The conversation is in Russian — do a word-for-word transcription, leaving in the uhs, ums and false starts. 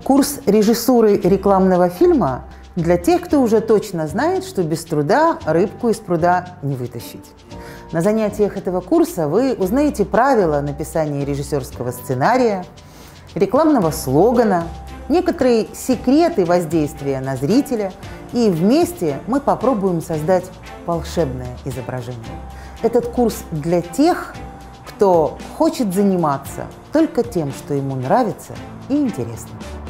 Курс режиссуры рекламного фильма для тех, кто уже точно знает, что без труда рыбку из пруда не вытащить. На занятиях этого курса вы узнаете правила написания режиссерского сценария, рекламного слогана, некоторые секреты воздействия на зрителя, и вместе мы попробуем создать волшебное изображение. Этот курс для тех, кто хочет заниматься только тем, что ему нравится и интересно.